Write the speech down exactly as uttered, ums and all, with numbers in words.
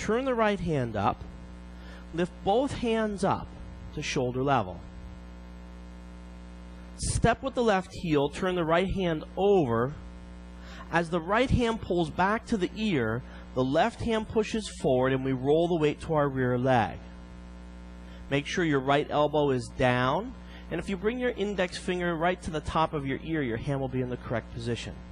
turn the right hand up, lift both hands up to shoulder level. Step with the left heel, turn the right hand over. As the right hand pulls back to the ear, the left hand pushes forward and we roll the weight to our rear leg. Make sure your right elbow is down, and if you bring your index finger right to the top of your ear, your hand will be in the correct position.